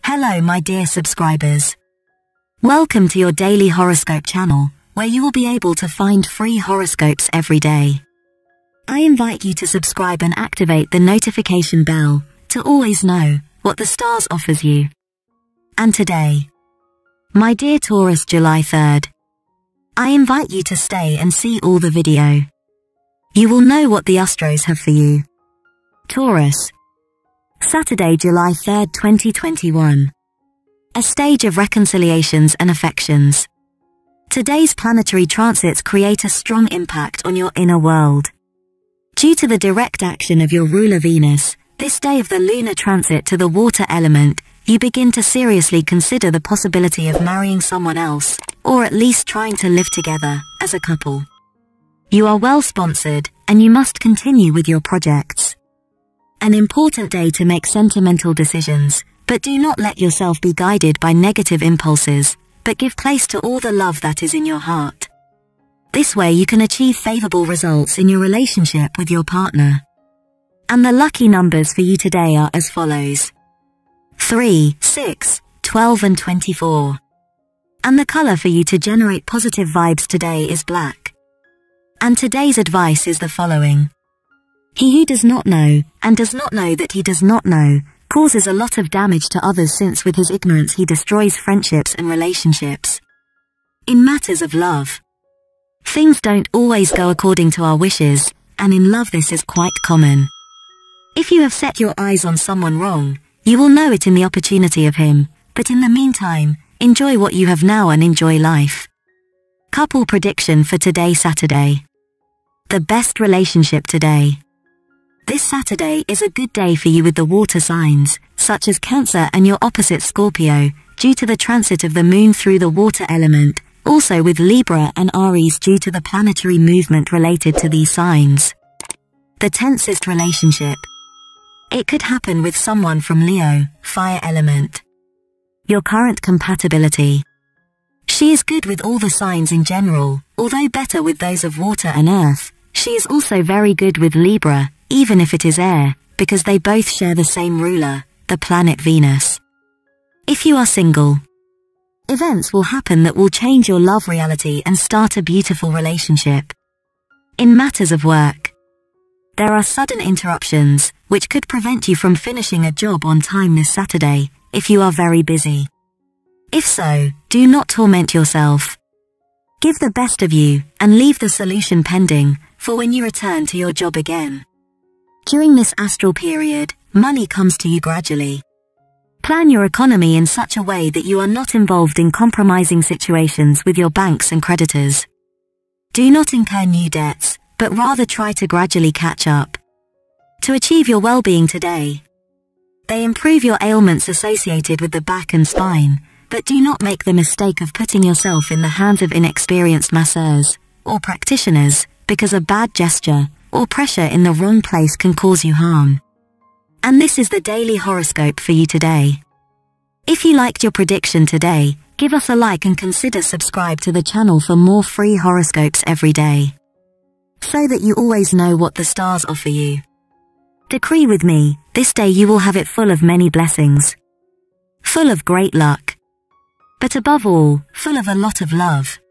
Hello my dear subscribers. Welcome to your daily horoscope channel, where you will be able to find free horoscopes every day. I invite you to subscribe and activate the notification bell to always know what the stars offers you. And today, my dear Taurus, July 3rd, I invite you to stay and see all the video. You will know what the Astros have for you. Taurus, Saturday, July 3rd, 2021. A stage of reconciliations and affections. Today's planetary transits create a strong impact on your inner world. Due to the direct action of your ruler Venus, this day of the lunar transit to the water element, you begin to seriously consider the possibility of marrying someone else, or at least trying to live together as a couple. You are well sponsored, and you must continue with your projects. An important day to make sentimental decisions, but do not let yourself be guided by negative impulses, but give place to all the love that is in your heart. This way you can achieve favorable results in your relationship with your partner. And the lucky numbers for you today are as follows: 3, 6, 12 and 24. And the color for you to generate positive vibes today is black. And today's advice is the following: he who does not know, and does not know that he does not know, causes a lot of damage to others, since with his ignorance he destroys friendships and relationships. In matters of love, things don't always go according to our wishes, and in love this is quite common. If you have set your eyes on someone wrong, you will know it in the opportunity of him, but in the meantime, enjoy what you have now and enjoy life. Couple prediction for today, Saturday. The best relationship today. This Saturday is a good day for you with the water signs, such as Cancer and your opposite Scorpio, due to the transit of the moon through the water element, also with Libra and Aries due to the planetary movement related to these signs. The tensest relationship. It could happen with someone from Leo, fire element. Your current compatibility. She is good with all the signs in general, although better with those of water and earth. She is also very good with Libra, even if it is air, because they both share the same ruler, the planet Venus. If you are single, events will happen that will change your love reality and start a beautiful relationship. In matters of work, there are sudden interruptions, which could prevent you from finishing a job on time this Saturday, if you are very busy. If so, do not torment yourself. Give the best of you, and leave the solution pending, for when you return to your job again. During this astral period, money comes to you gradually. Plan your economy in such a way that you are not involved in compromising situations with your banks and creditors. Do not incur new debts, but rather try to gradually catch up. To achieve your well-being today, they improve your ailments associated with the back and spine, but do not make the mistake of putting yourself in the hands of inexperienced masseurs or practitioners, because a bad gesture or pressure in the wrong place can cause you harm. And this is the daily horoscope for you today. If you liked your prediction today, give us a like and consider subscribe to the channel for more free horoscopes every day, so that you always know what the stars offer you. Decree with me, this day you will have it full of many blessings, full of great luck, but above all, full of a lot of love.